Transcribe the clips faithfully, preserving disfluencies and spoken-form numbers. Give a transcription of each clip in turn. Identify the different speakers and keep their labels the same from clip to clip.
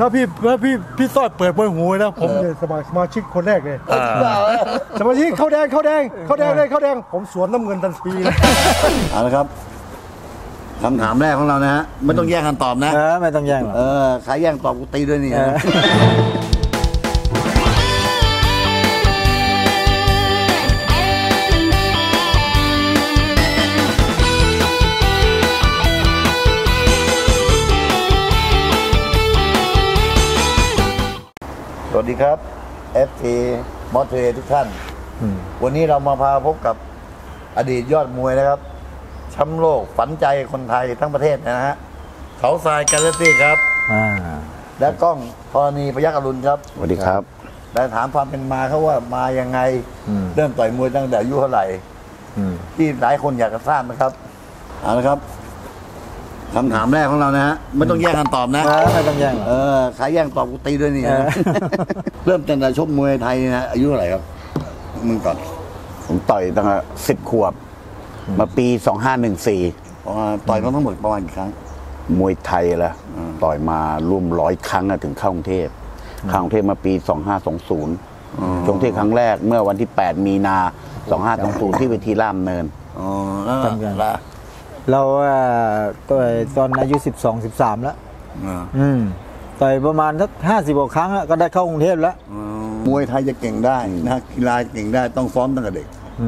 Speaker 1: ถ้าพี่ถ้าพี่พี่ต้อยเปิดมวยหูนะผมเนี่ยสมาสมาชิกคนแรกเลยสมาชิกเข้าแดงเข้าแดงเข้าแดงเลยเข้าแดงผมสวนน้ำเงินทันทีเลย
Speaker 2: เอาละครับคำถามแรกของเรานะฮะไม่ต้องแย่งกันตอบนะ
Speaker 3: เออไม่ต้องแย่งหรอก
Speaker 2: เออใครแย่งตอบกูตีด้วยนี่สวัสดีครับ เอฟ ซี มอเตอร์ทุกท่านวันนี้เรามาพาพบกับอดีตยอดมวยนะครับแชมป์โลกฝันใจคนไทยทั้งประเทศนะฮะเขาทรายแกลเลซี่ครับและกล้องธรณีพยัคฆ์อรุณครับ
Speaker 4: สวัสดีครับ
Speaker 2: ได้ถามความเป็นมาเขาว่ามายังไงเริ่มต่อยมวยตั้งแต่อายุเท่าไหร่ที่หลายคนอยากจะทราบนะครับเอาละครับคำถามแรกของเรานะฮะไม่ต้องแย่งกันตอบนะ
Speaker 3: ไม่ต้องแย่ง
Speaker 2: เออใครแย่งตอบกูตีด้วยนี่เริ่มตั้งแต่ชกมวยไทยนะอายุเท่าไหร่ครับมึงก่อน
Speaker 4: ผมต่อยตั้งแต่สิบขวบมาปีสองห้าหนึ่งสี่
Speaker 2: ต่อยมาทั้งหมดประมาณกี่ครั้ง
Speaker 4: มวยไทยละต่อยมาร่วมร้อยครั้งถึงเข้ากรุงเทพเข้ากรุงเทพมาปีสองห้าสองศูนย์ชกที่ครั้งแรกเมื่อวันที่แปดมีนาสองห้าสองศูนย์ที่เวทีล่ามเนิน
Speaker 2: อ๋อแล้ว
Speaker 3: เราต่อยตอนอายุสิบสองสิบสามแล้วอืมต่อยประมาณสักห้าสิบกว่าครั้งก็ได้เข้ากรุงเทพแล้ว
Speaker 2: มวยไทยจะเก่งได้นะกีฬาเก่งได้ต้องซ้อมตั้งแต่เด็ก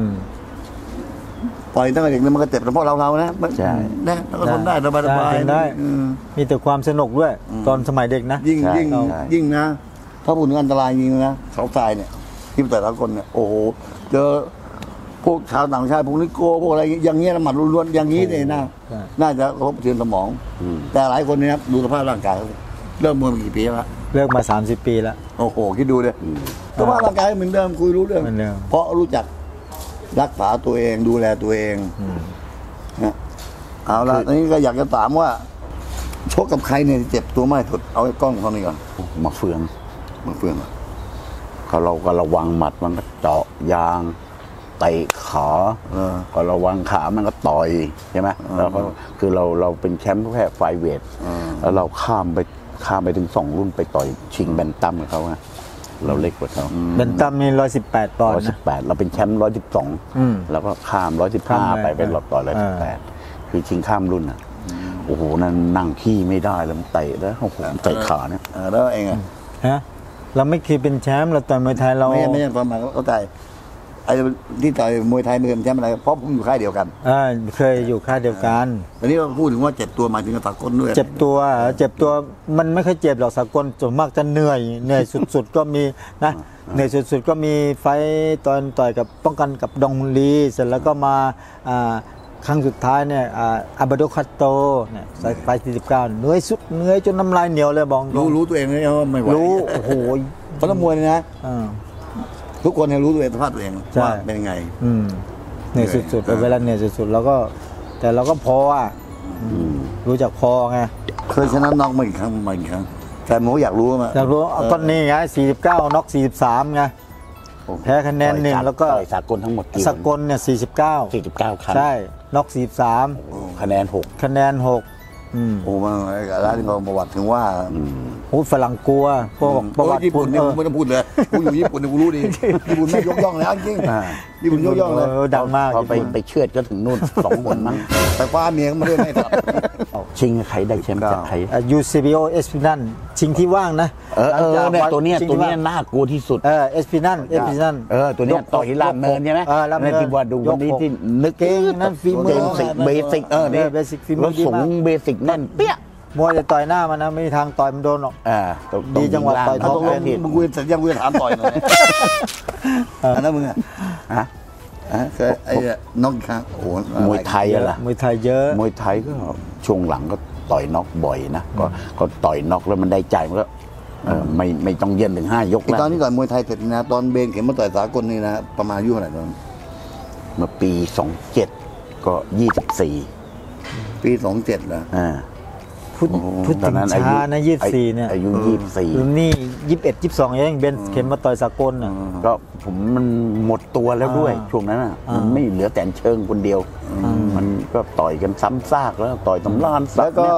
Speaker 2: ต่อยตั้งแต่เด็กมันก็เจ็บเฉพาะเราเรานะ
Speaker 4: ใช่
Speaker 2: นะแล้วก็ทนได้สบายสบาย
Speaker 3: ได้มีแต่ความสนุกด้วยตอนสมัยเด็กนะ
Speaker 2: ยิ่งยิ่งยิ่งนะถ้าพูดถึงอันตรายจริงนะเขาทรายเนี่ยที่แต่ละคนเนี่ยโอ้โหเจอพวกชาวต่างชาติพวกนิโก้พวกอะไรอย่างเงี้ยหมัดล้วนๆอย่างนี้เนี่ยน่าน่าจะกระทบกระเทือนสมองแต่หลายคนเนี่ยดูสภาพร่างกายเริ่มมวยมากี่ปีแล้ว
Speaker 3: เลิกมาสามสิบปีแล้ว
Speaker 2: โอ้โหคิดดูเลยสภาพร่างกายเหมือนเดิมคุยรู้เรื่องเพราะรู้จักรักษาตัวเองดูแลตัวเองนะเอาละตอนนี้ก็อยากจะถามว่าชกกับใครเนี่ยเจ็บตัวมากสุดเอาไอ้กล้องเขานี่ก่อน
Speaker 4: มาเฟือง
Speaker 2: มาเฟือง
Speaker 4: เขาเราก็ระวังหมัดมันก็เจาะยางเตะขาก็ระวังขามันก็ต่อยใช่ไหมแล้วก็คือเราเราเป็นแชมป์แค่ไฟเวทแล้วเราข้ามไปข้ามไปถึงสองรุ่นไปต่อยชิงแบนตัมกับเขาไงเราเล็กกว่าเขา
Speaker 3: แบนตัมนี่ร้อยสิบแปดปอนด์
Speaker 4: ร้อยสิบแปดเราเป็นแชมป์ร้อยสิบสองแล้วก็ข้ามร้อยสิบห้าไปเป็นหลอดต่อยร้อยสิบแปดคือชิงข้ามรุ่นอ่ะโอ้โหนั่นนั่งขี้ไม่ได้แล้วมันเตะแล้วโอ้โหเตะขาเนี่ย
Speaker 2: แล้วเอง
Speaker 3: ฮะเราไม่เคยเป็นแชมป์เราต่อยมวยไทยเรา
Speaker 2: ไม่ไม่ใช่ประมาณเข้าใจไอ้ที่ต่อยมวยไทยไม่เป็นแชมป์อะไรเพราะผมอยู่ค่ายเดียวกัน
Speaker 3: อ่าเคยอยู่ค่ายเดียวกัน
Speaker 2: ตอนนี้เราพูดถึงว่าเจ็บตัวหมายถึงสากลด้วย
Speaker 3: เจ็บตัวเจ็บตัวมันไม่เคยเจ็บหรอกสากลส่วนมากจะเหนื่อยเหนื่อยสุดๆก็มีนะเหนื่อยสุดๆก็มีไฟตอนต่อยกับป้องกันกับดงลีเสร็จแล้วก็มาอ่าครั้งสุดท้ายเนี่ยอาบาโดคัตโตเนี่ยใส่ไฟสี่สิบเก้าเหนื่อยสุดเหนื่อยจนน้ำลายเหนียวเลยบอก
Speaker 2: รู้รู้ตัวเองเลยว่าไม่ไหว
Speaker 3: รู้โอ้โห
Speaker 2: เพราะนักมวยนะทุกคนเนี่ยรู้ตัวเองสภาพตัวเองว่าเป็นยังไง
Speaker 3: เหนื่อยสุดๆเวลาเหนื่อยสุดๆแล้วก็แต่เราก็พออ่ะรู้จักพอไง
Speaker 2: เคยชนะน็อกมาอีกครั้งมาอีกครั้งแต่หมูอยากรู้มา
Speaker 3: อยากรู้ตอนนี้ไงสี่สิบเก้าน็อกสี่สิบสามไงแพ้คะแนนหนึ่งแล้วก็
Speaker 4: สากลทั้งหมด
Speaker 3: สากลเนี่ยสี่สิบเก้า
Speaker 4: สี่สิบเก้าครั้ง
Speaker 3: ใช่น็อกสี่สิบสาม
Speaker 4: คะแนนหก
Speaker 3: คะแนนหก
Speaker 2: โอ้มาร้านที่เราประวัติถึงว่า
Speaker 3: โอ้ฝรั่งกลัวพวก
Speaker 2: ประวัติญี่ปุ่นเนี่ยไม่ต้องพูดเลยกูอยู่ญี่ปุ่นเนี่ยกูรู้ดีญี่ปุ่นไม่ยกย่องเลยจริงญี่ปุ่นยกย่องเลย
Speaker 3: ดังมาก
Speaker 4: พอไปไปเชือดก็ถึงนู่นสองคนมั้ง
Speaker 2: แต่ฟ้าเมียมาด้วยไม่ครับ
Speaker 4: ชิงใครได้แชมป์จากใคร
Speaker 3: ยูซีบีโอเอสพีนันชิงที่ว่างนะ
Speaker 4: เออเออเนี่ยตัวเนี้ยตัวเนี้ยน่ากลัวที่สุด
Speaker 3: เออเอสพีนันเอสพีนัน
Speaker 4: เออตัวเนี้ยต่อยลามเนินใช่ไหมในที่ว่าดูวันนี้ที่นึก
Speaker 3: เก่งนั่นฟีมือ
Speaker 4: เบสิกเออเนี่ย
Speaker 3: เบสิกฟีมือ
Speaker 4: สูงเบสิกแน่นเปี้ย
Speaker 3: มวยจะต่อยหน้ามันนะไม่มีทางต่อยมันโดนหรอก
Speaker 4: อ่า
Speaker 3: ดีจังหวะต่อยท้อง
Speaker 2: เป็นมึงกูสัญญากูจะถามต่อยหน่อยอันนั้นมึงอ่ะฮะก็ไอ้น็อกครับโอ้
Speaker 4: มวยไทยอะล่ะ
Speaker 3: มวยไทยเยอะ
Speaker 4: มวยไทยก็ช่วงหลังก็ต่อยน็อกบ่อยนะก็ก็ต่อยน็อกแล้วมันได้ใจมันก็ไม่ไม่ต้องเย็นถึงห้ายก
Speaker 2: แล้วตอนนี้ต่อยมวยไทยเสร็จนะตอนเบนเข็มมาต่อยสากลนี่นะประมาณอายุเท่าไหร่ตอน
Speaker 4: เมื่อปีสองเจ็ดก็ยี่สิบสี่
Speaker 2: ปีสองเจ็ดแล้ว
Speaker 4: อ่า
Speaker 3: พูดพูดถึงช้านะยี่สิบสี่เนี่ย
Speaker 4: อายุยี่สิบสี่
Speaker 3: นี่ยี่สิบเอ็ดยี่สิบสองเองเบนเข็มมาต่อยสากลอ่ะ
Speaker 4: ก็ผมมันหมดตัวแล้วด้วยช่วงนั้นอ่ะมันไม่เหลือแต่เชิงคนเดียวมันก็ต่อยกันซ้ำซากแล้วต่อยตำราน
Speaker 2: แล้วก็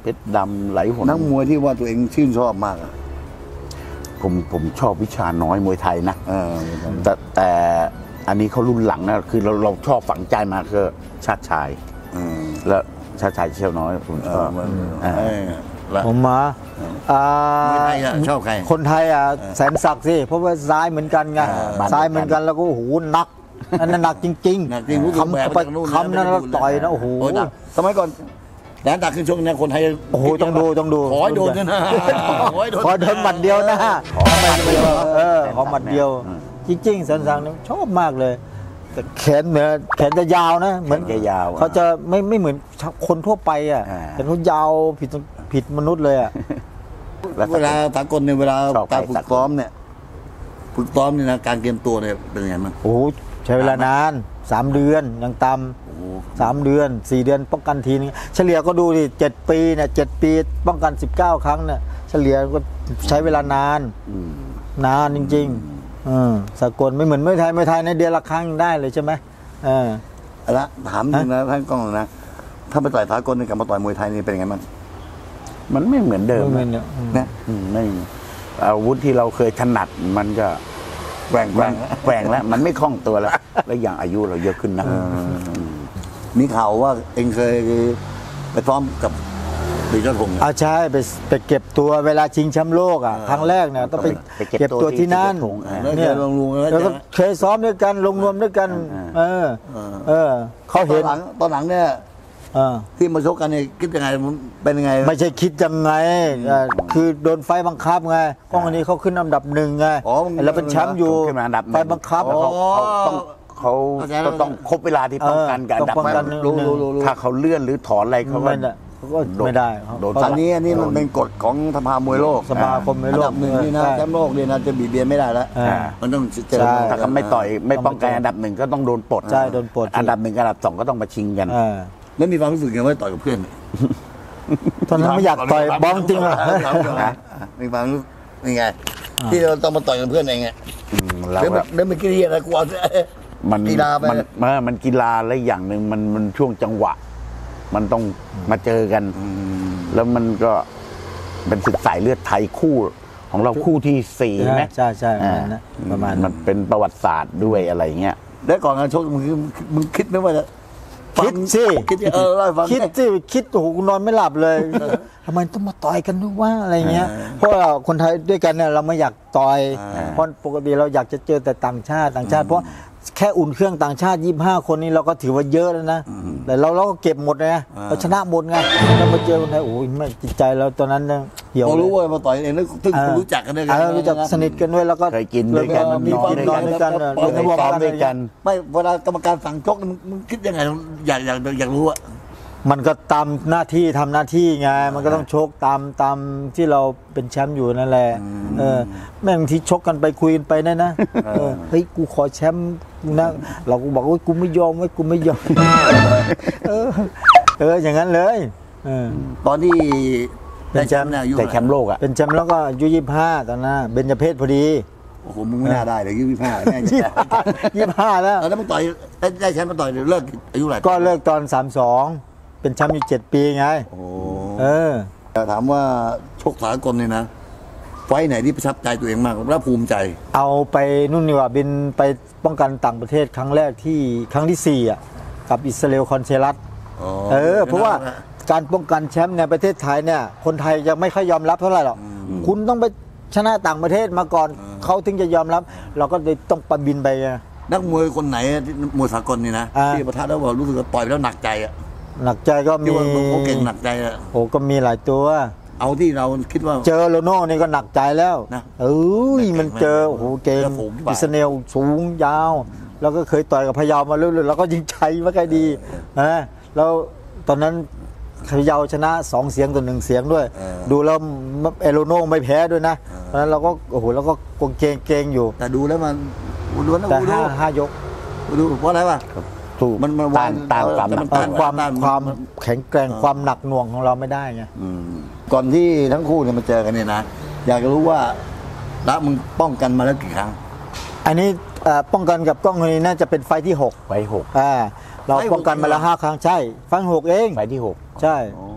Speaker 4: เพชรดำไหลหน
Speaker 2: นักมวยที่ว่าตัวเองชื่นชอบมากอะ
Speaker 4: ผมผมชอบวิชาน้อยมวยไทยนะ
Speaker 2: เออ
Speaker 4: แต่แต่อันนี้เขารุ่นหลังนะคือเราเราชอบฝังใจมาคือชาติชาย
Speaker 2: อืม
Speaker 4: แล้วชาติชายเชี่ยวน้อยผม
Speaker 2: เอ
Speaker 4: ชอ
Speaker 2: อบ มัน
Speaker 4: อ่า
Speaker 2: เออแล้ว
Speaker 3: ผมมาอ่าม
Speaker 2: วยไทยอะชอบใคร
Speaker 3: คนไทยอ่ะแสนศักดิ์สิเพราะว่าซ้ายเหมือนกันไง
Speaker 2: เออ
Speaker 3: ซ้ายเหมือนกันแล้วก็โอ้โหหนักอันนั้นหนักจริง
Speaker 2: หนักจริงรู้สึก
Speaker 3: คำ
Speaker 2: แบก
Speaker 3: ไป
Speaker 2: จากนู่น
Speaker 3: คำนั้นแล้วต่อยนะโอ้โห
Speaker 2: หนักสมัยก่อนแดนตักขึ้นชกเนี่ยคนไทย
Speaker 3: โอ้โหต้องดูต้องดู
Speaker 2: ขอให้โดนด้วยนะขอให้โดน
Speaker 3: ขอโดนหมัดเดียวนะขอหมัดเดียวเออขอหมัดเดียว จริงๆแสนศักดิ์เนี่ยชอบมากเลยแต่แขนเหมือนแขนจะยาวนะเหมือน
Speaker 4: แขนจะยาว
Speaker 3: เขาจะไม่ไม่เหมือนคนทั่วไปอ่ะ
Speaker 4: อ่า
Speaker 3: แขนเขายาวผิดผิดมนุษย์เลยอ่ะ
Speaker 4: แล้ว
Speaker 2: เวลาสากลเนี่ยเวลา
Speaker 4: ชอบ
Speaker 2: การ
Speaker 4: ไป
Speaker 2: ฝึ
Speaker 4: สาก กล
Speaker 2: ซ้อมเนี่ยฝึกซ้อมเนี่ยนะการเตรียมตัวเนี่ยเป็นยังไงบ้าง
Speaker 3: โอ้โหใช้เวลานานสามเดือนอย่างต่
Speaker 2: โอ้โห
Speaker 3: ำสามเดือนสี่เดือนป้องกันทีนึงเฉลี่ยก็ดูดิเจ็ดปีเนี่ยเจ็ดปีป้องกันสิบเก้าครั้งเนี่ยเฉลี่ยก็ใช้เวลานาน
Speaker 4: อืม
Speaker 3: นานจริงๆอืมสากลไม่เหมือนไม่ไทยไม่ไทยในเดือนละครั้งได้เลยใช่ไหมเออ
Speaker 2: เอาละถามจริงนะท่านกล้องนะถ้าไปต่อยสากลเนี่ยกับมาต่อยมวยไทยนี่เป็นยังไงบ้าง
Speaker 4: มันไม่เหมือนเดิม
Speaker 3: ไม่เหมื
Speaker 4: นะ
Speaker 3: อนเนี่ยอืม
Speaker 2: นะ
Speaker 4: อืมไม่อาวุธที่เราเคยถนัดมันก็
Speaker 2: แกว่งแก
Speaker 4: แก
Speaker 2: ว่
Speaker 4: ว่
Speaker 2: ง
Speaker 4: งแกว่งแล้ว มันไม่คล่องตัวแล้ว แล้วอย่างอายุเราเยอะขึ้นนะ
Speaker 2: มีข่าวว่าเองเคยไปซ้อมกับดีเจ้าพงศ์เนี่ย
Speaker 3: อาใช่ไปไปเก็บตัวเวลาชิงแชมป์โลกอ่ะครั้งแรกเนี่ยต้องไป
Speaker 4: ไปเก็บ
Speaker 3: เก็บตัวที่นั่น
Speaker 4: ที่ธงอ่า
Speaker 2: แล้ว
Speaker 3: เนี่
Speaker 2: เค
Speaker 3: ย
Speaker 2: ยลงลุงแล้ว
Speaker 3: แล้วก็
Speaker 2: เจอ
Speaker 3: เคยซ้อมด้วยกันลงรวมด้วยกัน เออ เออ เขา
Speaker 2: ตอ
Speaker 3: เห็
Speaker 2: น
Speaker 3: น
Speaker 2: หลังตอนหลังเนี่ย
Speaker 3: เออ
Speaker 2: ที่มาชกกันเนี่ยคิดยังไงมันเป็นยังไง
Speaker 3: ไม่ใช่คิดยังไงเออคือโดนไฟบังคับไงกล้องอันนี้เขาขึ้นอันดับหนึ่งไง
Speaker 2: อ๋อมัน
Speaker 3: แล้วเป็นแชมป์อยู่
Speaker 4: ขึ้นมาอันดับหนึ่ง
Speaker 3: ไฟบังคับ
Speaker 4: แล้วเขาเขาต้องเขา
Speaker 2: เข้าใจแล้ว
Speaker 4: ก็ต้องครบเวลาที่ป้องกันกับอันดับ
Speaker 3: ต้องป้องกัน
Speaker 4: หนึ่ง
Speaker 2: รู้รู้รู้รู้
Speaker 4: ถ้าเขาเลื่อนหรือถอนอะไรเขาก็
Speaker 3: ไม่ได้เขาก็ไม่ได้เขา
Speaker 4: โดน
Speaker 2: ตอนนี้อันนี้มันเป็นกฎของสภามวยโลก
Speaker 3: สมาคมมวยโลก
Speaker 2: อันดับหนึ่งนี่นะ
Speaker 3: ใช่
Speaker 2: แชมป์โลกเนี่ยนะจะบีบเบียนไม่ได้แล้ว
Speaker 3: อ่า
Speaker 2: มันต้องเจอ
Speaker 3: ใช่
Speaker 4: ถ้าเขาไม่ต่อยไม่ป้องกันอันดับหนึ่งก็ต้องโดนปลด
Speaker 3: ใช่โดนปลด
Speaker 4: อันดับหนึ่งกับอันดับสองก็ต้องมาชิงกัน
Speaker 3: เออ
Speaker 2: แล้วมีความรู้สึกยังไงว่าต่อยกับเพื่อน
Speaker 3: ตอนนั้นไม่อยากต่อยบ้องจริงเหรอ
Speaker 2: มีความรู้ยังไง ที่เราต้องมาต่อยกับเพื่อนเองไง
Speaker 4: อืมแล้ว
Speaker 2: เดี๋ยว
Speaker 4: แบ
Speaker 2: มัน
Speaker 4: บ
Speaker 2: เดี๋ยวมันกินเรียนอะไรกูเอา
Speaker 4: มัน
Speaker 2: กีฬาไป
Speaker 4: มันมันมันกีฬาและอย่างหนึ่งมันมันช่วงจังหวะ มันต้องมาเจอกัน แล้วมันก็เป็นศึกสายเลือดไทยคู่ ของเราคู่ที่สี่ไหม
Speaker 3: ใช่ใช่ประ
Speaker 4: อ่า
Speaker 3: มาณนั้นประมาณ
Speaker 4: มั
Speaker 3: นั้น
Speaker 4: นเป็นประวัติศาสตร์ด้วยอะไรเงี้ย
Speaker 2: แล้วก่อนการชกมึงมึงคิดไหมว่าจะ
Speaker 3: คิดสิ
Speaker 2: คิดสิเออเล่าให้ฟัง
Speaker 3: คิดสิคิดโอ้โหกูนอนไม่หลับเลยทำไมต้องมาต่อยกันด้วยว่าอะไรเงี้ยเพราะว่าคนไทยด้วยกันเนี่ยเราไม่อยากต่อยเพราะปกติเราอยากจะเจอแต่ต่างชาติต่างชาติ เพราะแค่อุ่นเครื่องต่างชาติยี่สิบห้าคนนี้เราก็ถือว่าเยอะแล้วนะแต่เราเราก็เก็บหมดเลยนะเราชนะหมดไงแล้วมาเจอคนไทยโอ้ยไม่จิตใจเราตอนนั้นเนี่ยเหี่ยว
Speaker 2: พอ
Speaker 3: เล
Speaker 2: รู้
Speaker 3: ย
Speaker 2: ว่ามาต่อยเองแล้วถึงรู้จักกันด้วยกั
Speaker 3: เออรู้จักสนิทกันด้วยแล้วก็
Speaker 4: เคยกินด้วยกัน
Speaker 3: มี
Speaker 4: นอน
Speaker 3: กิน
Speaker 4: ด้วย
Speaker 3: นอน
Speaker 4: กัน
Speaker 3: ด้วยกัน
Speaker 2: เปิด
Speaker 3: เล่นวอร์ม
Speaker 4: ซ้อม
Speaker 3: กัน
Speaker 4: ด้วยกัน
Speaker 2: ไม่เวลากรรมการสั่งชกมึงมึงคิดยังไงอยากอยากอยากรู้อะ
Speaker 3: มันก็ตามหน้าที่ทำหน้าที่ไงมันก็ต้องชกตามตามที่เราเป็นแชมป์อยู่นั่นแหละเออแม่งที่ชกกันไปคุยกันไปนะนะเออเฮ้ยกูขอแชมป์นะเราก็บอกว่ากูไม่ยอมไว้ยกูไม่ยอมเออเอออย่างนั้นเลยเออ
Speaker 2: ตอนที่
Speaker 3: เป็
Speaker 2: ได้
Speaker 3: น
Speaker 2: แช
Speaker 3: แช
Speaker 2: ม
Speaker 3: มป์
Speaker 2: ป์เนี่ยอายุ
Speaker 4: แต่แชมป์โลกอ่ะ
Speaker 3: เป็นแชมป์แล้วก็อายุยี่สิบห้าตอนนั้นเบญจเพศพอดี
Speaker 2: โอ้โหมึงไม่น่าได้เลยอายุยี่สิบห้าแม่ง
Speaker 3: ยี่สิบห้ายี่สิบห้าแล้ว
Speaker 2: แล้วมึงต่อยได้ได้แชมป์มาต่อยเดี๋ยวเลิกอายุเท่าไหร่
Speaker 3: ก็เลิกตอนสามสองเป็นแชมป์อยู่เจ็ดปีไง
Speaker 2: โอ้โห
Speaker 3: เออ
Speaker 2: แต่ถามว่าชกสากลเนี่ยนะ ไฟท์ไหนที่ประทับใจตัวเองมากและภูมิใจ
Speaker 3: เอาไปนู่นนี่ว่าบินไปป้องกันต่างประเทศครั้งแรกที่ครั้งที่สี่อ่ะกับอิสราเอลคอนเซรัส
Speaker 2: อ๋อ
Speaker 3: เออเพราะว่าการป้องกันแชมป์ในประเทศไทยเนี่ยคนไทยยังไม่ค่อยยอมรับเท่าไหร่หรอกคุณต้องไปชนะต่างประเทศมาก่อนเขาถึงจะยอมรับ เราก็เลยต้องไปบินไปไง
Speaker 2: นักมวยคนไหนที่มวยสากลนี่นะ
Speaker 3: อ่า
Speaker 2: ที่ประทับแล้วว่ารู้สึกว่าต่อยไปแล้วหนักใจอะ
Speaker 3: หนักใจก็
Speaker 2: ที่
Speaker 3: มี
Speaker 2: ว่าเขาเก่งหนักใจอะ
Speaker 3: โอ้ก็มีหลายตัว
Speaker 2: เอาที่เราคิดว่า
Speaker 3: เจอโลโน่นี่ก็หนักใจแล้ว
Speaker 2: นะ
Speaker 3: เอ้ยมันเจอโอ้โหเก่ง
Speaker 2: แล้วสูงที่บ่าย
Speaker 3: อิสราเอลสูงยาว แล้วก็เคยต่อยกับพะเยามาเรื่อยๆแล้วก็ยิงชัยไม่ค่อยดีนะแล้วตอนนั้นพะเยาชนะสองเสียงต่อหนึ่งเสียงด้วย ดูแล้วเอโลโน่ไม่แพ้ด้วยนะเพราะฉะนั้นเราก็โอ้โหเราก็เกรงเกรงๆอยู่
Speaker 2: แต่ดูแล้วมันดูแล้ว
Speaker 3: แต่
Speaker 2: ดู
Speaker 3: ห้าห้ายก
Speaker 2: ดูเพราะอะไรวะ
Speaker 4: สู้
Speaker 2: มันมัน
Speaker 4: ต้านต้านความหนัก
Speaker 2: ต้าน
Speaker 3: ความ
Speaker 2: ต้าน
Speaker 3: ความแข็งแกร่งความหนักหน่วงของเราไม่ได้ไง
Speaker 2: อืมก่อนที่ทั้งคู่เนี่ยมาเจอกันเนี่ยนะ อยากจะรู้ว่าละมึงป้องกันมาแล้วกี่ครั้ง
Speaker 3: อันนี้เอ่อป้องกันกับกล้องคนนี้น่าจะเป็นไฟท์ที่หก
Speaker 4: ไฟหก
Speaker 3: อ่าเรา
Speaker 2: ไฟท์หก
Speaker 3: ป้องกันมาแล้วห้าครั้งใช่ไฟท์หกเอง
Speaker 4: ไฟที่หก
Speaker 3: ใช่
Speaker 2: อ๋อ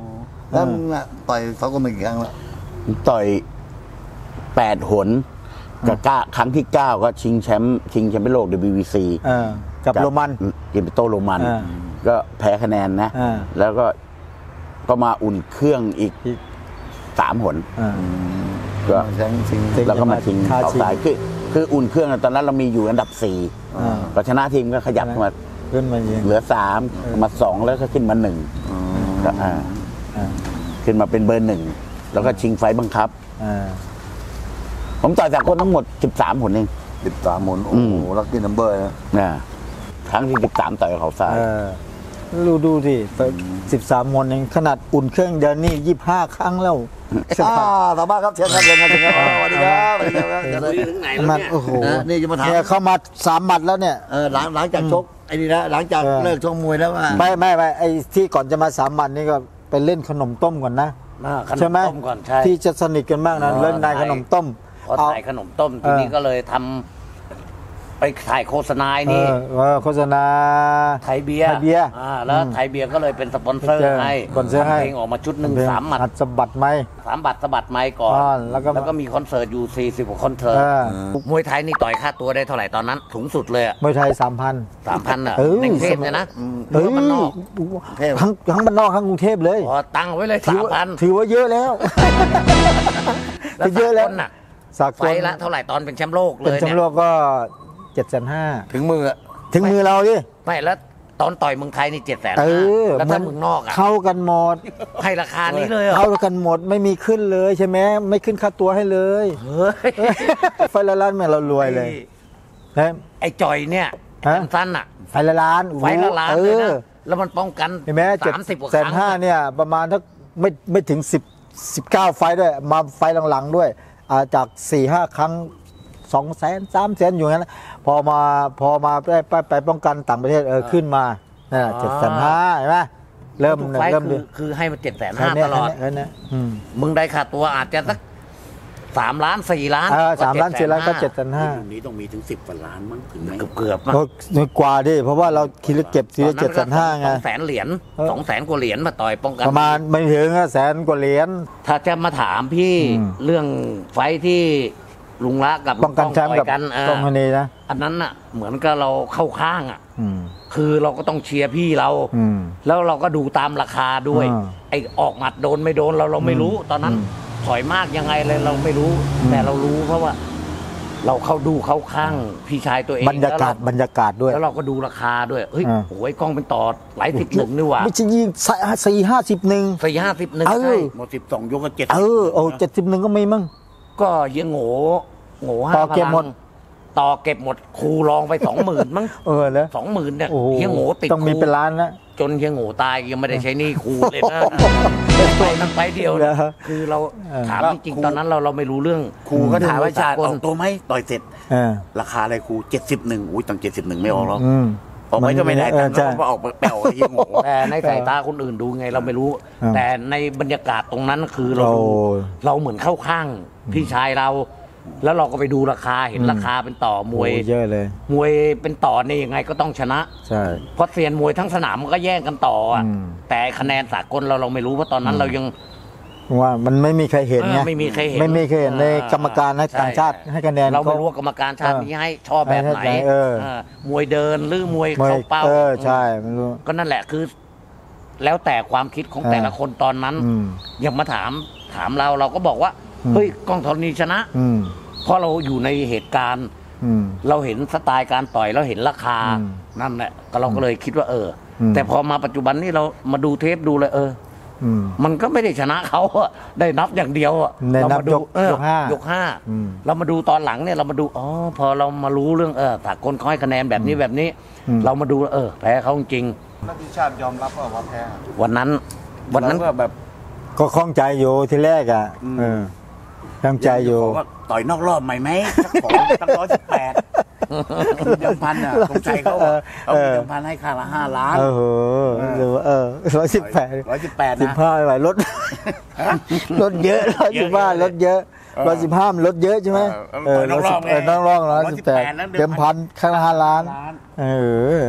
Speaker 2: แล้วมึงอะต่อยสากลมากี่ครั้งแล้ว
Speaker 4: ต่อยแปดหนกับเก้าครั้งที่เก้าก็ชิงแชมป์ชิงแชมป์โลก ดับเบิลยู บี ซี
Speaker 3: เออกับโรมัน
Speaker 4: กิมโตโรมัน
Speaker 3: อ่า
Speaker 4: ก็แพ้คะแนนนะ
Speaker 3: อ่า
Speaker 4: แล้วก็ก็มาอุ่นเครื่องอีก
Speaker 3: อีก
Speaker 4: สามหน
Speaker 3: อ่า
Speaker 4: ก็
Speaker 2: แชมป์ชิง
Speaker 3: จริง
Speaker 4: แล้วก็มาชิง
Speaker 3: ท้า
Speaker 4: เขา
Speaker 3: ชิง
Speaker 4: ทรายคือคืออุ่นเครื่องตอนนั้นเรามีอยู่อันดับสี่
Speaker 3: อ่า
Speaker 4: ก็ชนะทีมก็ขยับขึ้นมา
Speaker 3: ขึ้นมายิง
Speaker 4: เหลือสามมาสองแล้วก็ขึ้นมาหนึ่งก็อ่า
Speaker 3: อ่า
Speaker 4: ขึ้นมาเป็นเบอร์หนึ่งแล้วก็ชิงไฟล์บังคับ
Speaker 3: อ่า
Speaker 4: ผมต่อยจากคนทั้งหมดสิบสามหนเอง
Speaker 2: สิบสามหมุนโอ้โหลักกี้นัมเบอร์นะ
Speaker 4: นะครั้งที่สิบสามต่อยกับเขาทราย
Speaker 3: เออดูดูสิสิบสามมนเองขนาดอุ่นเครื่องเดินนี่ยี่ห้าครั้งแล้ว
Speaker 2: อ่าสามารถครับเชิญครับเชิญครับเชิญครับสวัสดีครับสวัสดีครับเชิญเลย
Speaker 5: ถึงไหน
Speaker 3: ข
Speaker 5: แล้ว
Speaker 3: นาด
Speaker 5: เนี่ย
Speaker 3: โอ้โห
Speaker 2: นะนี่จะมาถาม
Speaker 3: เนี่ยเข้ามาสามหมัดแล้วเนี่ย
Speaker 2: เออหลังหลังจากชกไอ้นี่นะหลังจาก
Speaker 3: เออ
Speaker 2: เลิกชกมวยแล้วว่า
Speaker 3: ไม่ไม่ไม่ไอ้ที่ก่อนจะมาสามหมัดนี่ก็ไปเล่นขนมต้มก่อนนะ
Speaker 5: อ่าขน
Speaker 3: ใช่
Speaker 5: ม
Speaker 3: ไหม
Speaker 5: ต้มก่อนใช่
Speaker 3: ที่จะสนิทกันมากนะ
Speaker 5: อ๋อ
Speaker 3: เล่นนายขนมต้ม
Speaker 5: พอ
Speaker 3: เอา
Speaker 5: ถ่ายขนมต้มทีนี้
Speaker 3: เออ
Speaker 5: ก็เลยทำไปถ่ายโฆษณาไอ้
Speaker 3: เอ
Speaker 5: นี่
Speaker 3: อเออโฆษณา
Speaker 5: ไทยเบียร์
Speaker 3: ไทยเบียร์
Speaker 5: อ่าแล้วไทยเบียร์ก็เลยเป็นสปอนเซอร์
Speaker 3: เจอ
Speaker 5: ให้
Speaker 3: สปอนเซอร์ให้
Speaker 5: ทำเพลงออกมาชุดหนึ่งสามหมัด
Speaker 3: หัดสะบัดไหม
Speaker 5: สามบัตรสะบัดไม้ก่อน
Speaker 3: อ่าแล้วก็
Speaker 5: แล้วก็มีคอนเสิร์ตอยู่สี่สิบกว่าคอนเสิร์ต
Speaker 3: เออ
Speaker 5: มวยไทยนี่ต่อยค่าตัวได้เท่าไหร่ตอนนั้นสูงสุดเลย
Speaker 3: มวยไทยสามพัน
Speaker 5: สามพันอ่ะ
Speaker 3: เออ
Speaker 5: ในกรุงเทพเนี่ยนะหรื
Speaker 3: เฮ้
Speaker 5: อย ว่ามันนอก
Speaker 2: เทพ
Speaker 3: ทั้งทั้งบ้านนอกทั้งกรุงเทพเลย
Speaker 5: พอตั้งไว้เลย
Speaker 3: ถื
Speaker 5: สาม
Speaker 3: ว่า
Speaker 5: พัน
Speaker 3: ถือว่าเยอะแล้ว
Speaker 5: แล้ว
Speaker 3: เยอะแล้ว
Speaker 5: สากลน่ะ
Speaker 3: สาก
Speaker 5: ไฟ
Speaker 3: ล
Speaker 5: ละเท่าไหร่ตอนเป็นแชมป์โลกเล
Speaker 3: เป็น
Speaker 5: ย
Speaker 3: แชม
Speaker 5: เนี่
Speaker 3: ป์
Speaker 5: ย
Speaker 3: โลกก็เจ็ดแสนห้า
Speaker 5: ถึงมืออะ
Speaker 3: ถึงมือเราดิ
Speaker 5: ไม่แล้วตอนต่อยเมืองไทยนี่เจ็ดแสน
Speaker 3: เออ
Speaker 5: แล้วถ้าเมืองนอกอ่ะ
Speaker 3: เข้ากันหมด
Speaker 5: ให้ราคานี้เลยเหรอ
Speaker 3: เข้ากันหมดไม่มีขึ้นเลยใช่ไหมไม่ขึ้นค่าตัวให้เลย
Speaker 5: เฮ้ย
Speaker 3: ไฟละล้านแม่เรารวยเลยนะ
Speaker 5: ไอ้จอยเนี่ย
Speaker 3: ฮะ
Speaker 5: สั้นๆอ่ะ
Speaker 3: ไฟละล้าน
Speaker 5: ไฟละล้าน
Speaker 3: เอ
Speaker 5: เลย
Speaker 3: อ
Speaker 5: นะแล้วมันป้องกัน
Speaker 3: เห็นไหมเจ็ด
Speaker 5: สามสิบกว่าค
Speaker 3: แสน
Speaker 5: รั้ง
Speaker 3: ห้า
Speaker 5: อะ
Speaker 3: เนี่ยประมาณถ้าไม่ไม่ถึงสิบสิบเก้าไฟล์ด้วยมาไฟล์หลังๆด้วยอ่าจากสี่ห้าครั้งสองแสนสามแสนอยู่งั้นนะพอมาพอมาไปไปไปป้องกันต่างประเทศเออขึ้นมาเจ็ดแสนห้าเห็นไหมเริ่ม
Speaker 5: ทุกไฟล์
Speaker 3: เริ่ม
Speaker 5: คือคือให้มันเจ็ดแสน
Speaker 3: แค่
Speaker 5: ห้า
Speaker 3: เนี้
Speaker 5: ต
Speaker 3: ย
Speaker 5: ลอด
Speaker 3: แค่เนี้ยอืม
Speaker 5: มึงได้ค่าตัวอาจจะสักสามล้านสี่ล้าน
Speaker 3: เออสามล้านสี่ล้านก็เจ็ดแสนห้า
Speaker 4: รุ่นนี้ต้องมีถึงสิบกว่าล้านมั้งถึงไหม
Speaker 5: เกือบเกือบๆอะ
Speaker 3: ก็กว่าดิเพราะว่าเราคิดเก็บทีละเจ็ดแสนห้าไง
Speaker 5: สองแสนเหรียญ
Speaker 3: เออ
Speaker 5: สองแสนกว่าเหรียญมาต่อยป้องกัน
Speaker 3: ประมาณไม่ถึงอะแสนกว่าเหรียญ
Speaker 5: ถ้าจะมาถามพี่
Speaker 3: อืม
Speaker 5: เรื่องไฟท์ที่ลุงละกับ
Speaker 3: ป้องกันแชมป์กับ
Speaker 5: ต่ยกันเออ
Speaker 3: กองธนีนะ
Speaker 5: อันนั้นน่ะ เหมือนกับเราเข้าข้างอ่ะ
Speaker 3: อืม
Speaker 5: คือเราก็ต้องเชียร์พี่เรา
Speaker 3: อืม
Speaker 5: แล้วเราก็ดูตามราคาด้วย
Speaker 3: อ่า
Speaker 5: ไอ้ออกหมัดโดนไม่โดนเราเราไม่รู้ ตอนนั้น
Speaker 3: อืม
Speaker 5: ถอยมากยังไงเลยเราไม่รู้
Speaker 3: อืม
Speaker 5: แต่เรารู้เพราะว่า เราเข้าดูเข้าข้างพี่ชายตัวเอง
Speaker 3: บรรยากาศ
Speaker 5: แล้ว
Speaker 3: บรรยากาศด้วย
Speaker 5: เราแล้วเราก็ดูราคาด้วยเฮ้ย
Speaker 3: อ่า
Speaker 5: โอ้ยกล้องเป็นต่อหลายสิบหนึ่งนี่หว่า
Speaker 3: ไม่ใช่ยิงสี่ห้าสิบหนึ่ง
Speaker 5: สี่ห้าสิบหนึ่ง
Speaker 3: เออ
Speaker 5: ใช่
Speaker 4: หมดสิบสองยกก็เจ็ด
Speaker 3: เออโอ้เจ็ดสิบหนึ่งก็มีมั้ง
Speaker 5: ก็เยังโง่โง่ห้า
Speaker 3: ต่อเก็บหมด
Speaker 5: พลังต่อเก็บหมดครูลองไปสองหมื่นมั้ง
Speaker 3: เออแล้ว
Speaker 5: สองหมื่นเนี่ย
Speaker 3: โอ้โห
Speaker 5: เฮียโง่ติด
Speaker 3: ต้องมี
Speaker 5: ครู
Speaker 3: เป็นล้านแล้ว
Speaker 5: จนเฮียโง่ตายยังไม่ได้ใช้หนี้ครูเลยนะไปนั้นไปเดียว
Speaker 3: เหร
Speaker 5: นะ
Speaker 3: อ
Speaker 5: คือเรา
Speaker 3: เออ
Speaker 5: ถามจริงๆตอนนั้นเราเราไม่รู้เรื่อง
Speaker 4: ครูก็ถามว่า
Speaker 5: สา
Speaker 4: จะ
Speaker 5: ก
Speaker 4: อ
Speaker 5: ล
Speaker 4: อกตัวไหมต่อยเสร็จ
Speaker 3: เออ
Speaker 4: ราคาอะไรครูเจ็ดสิบหนึ่งอุ้ยตั้งเจ็ดสิบหนึ่งไม่ออกหรอก
Speaker 3: อืม
Speaker 4: ออกไปก็ไม่ได้
Speaker 3: เอ
Speaker 4: ตั
Speaker 3: อง
Speaker 4: ค์
Speaker 3: ใช่
Speaker 4: แล้วก็ออกไปแปลวไอ้เหี้ยโง่
Speaker 5: แต่ในสายตาคนอื่นดูไงเราไม่รู้
Speaker 3: อ่า
Speaker 5: แต่ในบรรยากาศตรงนั้นคือเราดู
Speaker 3: โอ้
Speaker 5: เราเหมือนเข้าข้างพี่ชายเรา แล้วเราก็ไปดูราคาเห็น
Speaker 3: อืม
Speaker 5: ราคาเป็นต่อมวย
Speaker 3: โอ้เยอะเลย
Speaker 5: มวยเป็นต่อนี่ยังไงก็ต้องชนะ
Speaker 3: ใช่
Speaker 5: เพราะเซียนมวยทั้งสนามมันก็แย่งกันต่ออ่ะ
Speaker 3: อืม
Speaker 5: แต่คะแนนสากลเราเราไม่รู้เพราะตอนนั้นเรายัง
Speaker 3: ว่ามันไม่มีใครเห็นไง
Speaker 5: เออไม่มีใครเห็น
Speaker 3: ไม่มีใครเห็นใน
Speaker 5: อ่าก
Speaker 3: รรมการให้
Speaker 5: ใช่
Speaker 3: ต่างชาติให้คะแนน
Speaker 5: เราไม่
Speaker 3: ข
Speaker 5: รู้ว่ากรรมการชาติ
Speaker 3: เออ
Speaker 5: นี้ให้ชอบแบบไหน
Speaker 3: ให้เออ
Speaker 5: เออมวยเดินหรือมวย
Speaker 3: มวย
Speaker 5: เข้าเป้า
Speaker 3: เออใช่ไม่รู้
Speaker 5: ก็นั่นแหละคือ แล้วแต่ความคิดของ
Speaker 3: เออ
Speaker 5: แต่ละคนตอนนั้น
Speaker 3: อืม
Speaker 5: ยังมาถามถามเราเราก็บอกว่า
Speaker 3: อืม
Speaker 5: เฮ้ยกล้องธรณีชนะ
Speaker 3: อืม
Speaker 5: เพราะเราอยู่ในเหตุการณ์
Speaker 3: อืม
Speaker 5: เราเห็นสไตล์การต่อยเราเห็นราคา
Speaker 3: อืม
Speaker 5: นั่นแหละก็เราก็เลยคิดว่าเอออ
Speaker 3: ม
Speaker 5: แต่พอมาปัจจุบันนี้เรามาดูเทปดูเลยเออ
Speaker 3: อืม
Speaker 5: มันก็ไม่ได้ชนะเขาอะได้นับอย่างเดียวอะ
Speaker 3: ได้นับ
Speaker 5: เรามาดู
Speaker 3: ยก
Speaker 5: เออย
Speaker 3: กห้าย
Speaker 5: กห้า
Speaker 3: อืม
Speaker 5: เรามาดูตอนหลังเนี่ยเรามาดูอ๋อพอเรามารู้เรื่องเออสากลเขาให้คะแนนแบบนี้แบบนี้
Speaker 3: อืม
Speaker 5: เรามาดูเออแพ้เขาจริง
Speaker 1: นักพิชาติยอมรับว่าแพ้
Speaker 5: วันนั้น วันนั้น
Speaker 4: ก็แบบ
Speaker 3: ก็คล่องใจอยู่ทีแรกอ่ะเออคล่องใจอยู่
Speaker 4: ขว่าต่อยนอกรอบใหม่ไหมสักของตั้งร้อยสิบแปดมีเดิมพันอ่ะสงสัยเขาอะเขามีเดิมพันให้ค่าละห้าล้าน
Speaker 3: เออหรือว่าเออร้อยสิบแปด
Speaker 4: ร้อยสิบแปด
Speaker 3: สิบ
Speaker 4: นะ
Speaker 3: ห้าไม่ไหวลดลดเยอะร้อยสิบห้าลดเยอะร้อยสิบห้ามันลดเยอะใช่ไหม
Speaker 4: เออเออ
Speaker 3: ร้อยสิบ
Speaker 4: นอกรอบไง
Speaker 3: เออนอกรอบร้อยสิบแปด
Speaker 4: ร้อยสิบแปดนั้นเดิ
Speaker 3: เดิ
Speaker 4: ม
Speaker 3: ม
Speaker 4: พั
Speaker 3: พั
Speaker 4: น
Speaker 3: นข้างละห้าล้าน
Speaker 4: ล้าน
Speaker 3: เออ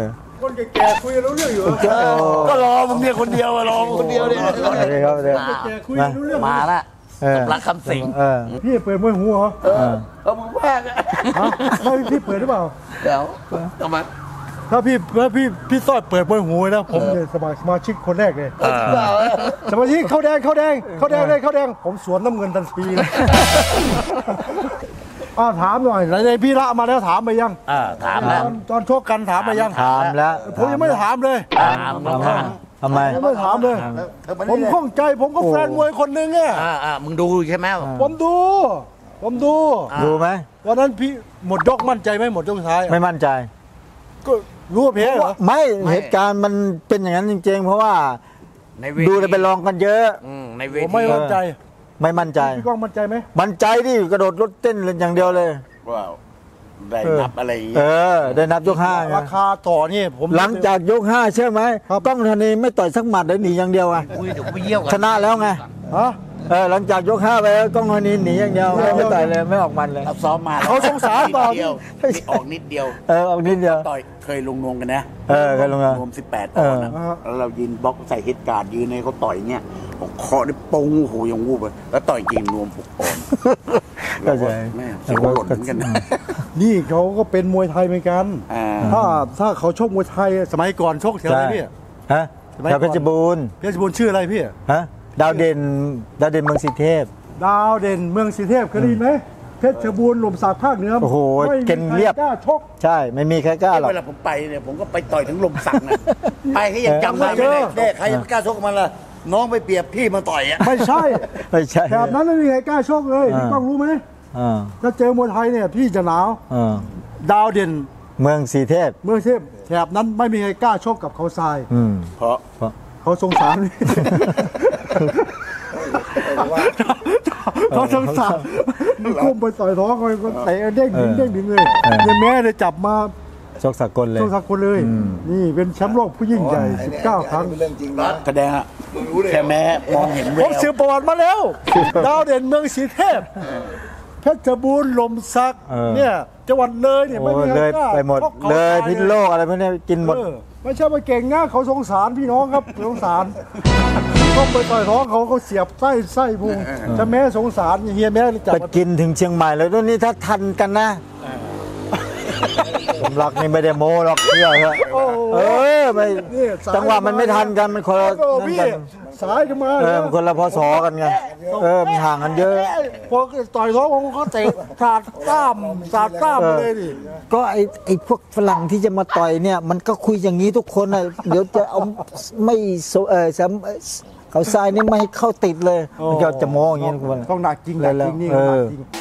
Speaker 1: คนแก่ๆคุยรู้เรื่องอยู่เหรอ
Speaker 2: ก็รอมึงเนี่ยคนเดียวอะรอมึงคนเดียวเนี่ย
Speaker 3: โอเคครับเดี๋ยว
Speaker 1: แก่ๆคุยรู้เรื่อง
Speaker 5: มาละ
Speaker 3: เออ
Speaker 5: รักคำสิง
Speaker 3: เออ
Speaker 1: พี่เปิดมวยหูเหรอ
Speaker 2: เออเอามึงแพกอะ
Speaker 1: ฮะไม่พี่เปิดหรือเปล่า
Speaker 2: เดี๋ยวทำไม
Speaker 1: ถ้าพี่ถ้าพี่พี่ต้อยเปิดมวยหูนะผมเนี่ยสมาสมาชิกคนแรกเลย
Speaker 2: เออเปล่า
Speaker 1: สมาชิกเข้าแดงเข้าแดงเข้าแดงเลยเข้าแดงผมสวนน้ำเงินทันทีเลยอ้าวถามหน่อยไหนๆพี่ละมาแล้วถามไปยัง
Speaker 5: อ่าถามแล้ว
Speaker 1: ตอนตอนชกกันถามไปยัง
Speaker 3: ถามแล้ว
Speaker 1: ผมยังไม่ได้ถามเลย
Speaker 5: อ่ามึงลองถาม
Speaker 3: ทำไม
Speaker 1: ยังไม่ได้ถามเลย
Speaker 2: เธอมา
Speaker 1: ผม
Speaker 2: นี่
Speaker 1: ข้องใจผมก็แฟนมวยคนหนึ่งเนี่ย
Speaker 5: อ่าอ่ามึงดูใช่ไหม
Speaker 1: ผมดู ผมดู
Speaker 3: ดูไหม
Speaker 1: วันนั้นพี่หมดยกมั่นใจไหมหมดยกสุดท้าย
Speaker 3: ไม่มั่นใจ
Speaker 1: ก็รู้ว่าแพ้เหรอ
Speaker 3: ไม่เหตุการณ์มันเป็นอย่างนั้นจริง ๆ เพราะว่า
Speaker 5: ในเว
Speaker 3: ดูแต่ไปลองกันเยอะ
Speaker 5: อืมในเว
Speaker 1: ผม
Speaker 5: ที
Speaker 1: ไม่มั่นใจ
Speaker 3: ไม่มั่นใจ
Speaker 1: พี่ก้องมั่นใจไหม
Speaker 3: มั่นใจดิกระโดดรถเต้นอย่างเดียวเลย
Speaker 2: ว้าวได้นับอะไรอย่าง
Speaker 3: เอ
Speaker 2: เงี้ย
Speaker 3: อ ได้นับยกห้าไง
Speaker 1: ราคาต่อนี่ผม
Speaker 3: หลังจากยกห้าใช่ไหมกล้องธนีไม่ต่อยสักหมัดเลยหนีอย่างเดียวไง
Speaker 5: คุยเดี๋ยวไปเยี่ยวกั
Speaker 3: ชนะแล้วไง
Speaker 1: ฮะ
Speaker 3: เออหลังจากยกห้าไปแล้วกล้องธนีหนีอย่างเดียวไม่ต่อยเลยไม่ออกมันเลย
Speaker 2: เราซ้อมมา
Speaker 1: เขาสงสารต่อ
Speaker 2: นิดเดียวออกนิดเดียว
Speaker 3: เออออกนิดเดียว
Speaker 2: ต่อยเคยลงนวมกันนะ
Speaker 3: เออเคยลงนวม
Speaker 2: รวมสิบแปดตอนนะ
Speaker 1: เออ
Speaker 2: แล้วเรายืนบล็อกใส่เฮดการ์ดยืนให้เขาต่อยเงี้ยผมเคาะได้ปงโอ้โหยังวูบเลยแล้วต่อยจริงรวมหกปอนด์
Speaker 3: เข้าใจ
Speaker 2: แม่เสียวหล่นเหมือนกันนะ
Speaker 1: นี่เขาก็เป็นมวยไทยเหมือนกัน
Speaker 2: อ่า
Speaker 1: ถ้าถ้าเขาชกมวยไทยสมัยก่อนชกแถวไหนพี่
Speaker 3: ฮะ
Speaker 1: สมัยก่
Speaker 3: แถ
Speaker 1: อน
Speaker 3: วเพชรบูรณ์
Speaker 1: เพชรบูรณ์ชื่ออะไรพี่
Speaker 3: ฮะดาวเด่นดาวเด่นเมืองสีเทพ
Speaker 1: ดาวเด่นเมืองศรีเทพเคยได้ยินไหมเพชรบูรณ์หล่มสักภาคเหนือ
Speaker 3: โอ้โห
Speaker 1: ไม่มี
Speaker 3: เก่งเรียบ
Speaker 1: ใคกล้าชก
Speaker 3: ใช่ไม่มีใครกล้าหรอก
Speaker 2: เวลาผมไปเนี่ยผมก็ไปต่อยถึงลมสักนะไปเขายังจำได้ไม่ได้เด็กใครจะไม่กล้าชกกับมันล่ะน้องไปเปรียบพี่มาต่อยอ่ะ
Speaker 1: ไม่ใช่
Speaker 3: ไม่ใช่
Speaker 1: แบบนั้นไม่มีใครกล้าชกเลย
Speaker 3: อ่า
Speaker 1: พี่ก้องรู้ไหม
Speaker 3: อ่า
Speaker 1: ถ้าเจอมวยไทยเนี่ยพี่จะหนาว
Speaker 3: อ่า
Speaker 1: ดาวเด่น
Speaker 3: เมืองสีเทพ
Speaker 1: เมืองศรีเทพแถบนั้นไม่มีใครกล้าชกกับเขาทราย
Speaker 3: อืม
Speaker 2: เพราะ
Speaker 1: เขาสงสารเขาสงสารมันก้มไปต่อยท้องเขาก็เตะเด้งดึงเด้งดึงเลยเนี่ยแม่เลยจับมา
Speaker 3: ชกสากลเลย
Speaker 1: ชกสักคนเลย นี่เป็นแชมป์โลกผู้ยิ่งใหญ่สิบเก้าครั้ง
Speaker 2: เรื่องจริงนะแสดงอะแค่แม้มองเห็น
Speaker 1: ผ
Speaker 2: แว
Speaker 1: ม
Speaker 2: ว
Speaker 1: สืบประวัติมาแล้ว ดาวเด่นเมืองศรีเทพเพชรบูรณ์ลมสัก
Speaker 3: เออ
Speaker 1: เนี่ยจังหวัดเลยเนี่ย
Speaker 3: โอ้
Speaker 1: ไม่มีใคร
Speaker 3: เลย
Speaker 1: กล้า
Speaker 3: ไปหมด
Speaker 1: ชกขา
Speaker 3: เลย
Speaker 1: ตา
Speaker 3: พิษโลกอะไรพวกนี้กินหมด
Speaker 1: เออไม่ใช่ว่าเก่งนะเขาสงสารพี่น้องครับสงสารต้องไปต่อยท้องเขาเขาเสียบไส้ไส้พุงจะแม่สงสารเฮียแม่เลยจับ
Speaker 3: ไป
Speaker 1: มา
Speaker 3: กินถึงเชียงใหม่เลยด้วยนี่ถ้าทันกันนะผมรักนี่ไม่ได้โม้หรอกเชื่อเถอะ
Speaker 1: โอ้โห
Speaker 3: เออไม่
Speaker 1: นี่สาย
Speaker 3: จังหวะมันไม่ทันกันมันคนละ
Speaker 1: โอ้
Speaker 3: นั่น
Speaker 1: พี่
Speaker 3: กัน
Speaker 1: สายกันมา
Speaker 3: เออมันคนละพศกันไงเออมันห่างกันเยอะ
Speaker 1: พอต่อยท้องผมก็เตะสาดกล้ามสาดกล้ามไปเลยดิ
Speaker 3: ก็ไอไอพวกฝรั่งที่จะมาต่อยเนี่ยมันก็คุยอย่างนี้ทุกคนนะเดี๋ยวจะเอาไม่โซเออแซมเขาทรายนี่ไม่ให้เข้าติดเลยมันก็จะโม้อย่างนี้ทุกคน
Speaker 1: ต้องหนักจริงหนักจริงนี่
Speaker 3: เอ
Speaker 1: หนั
Speaker 3: อก
Speaker 1: จริง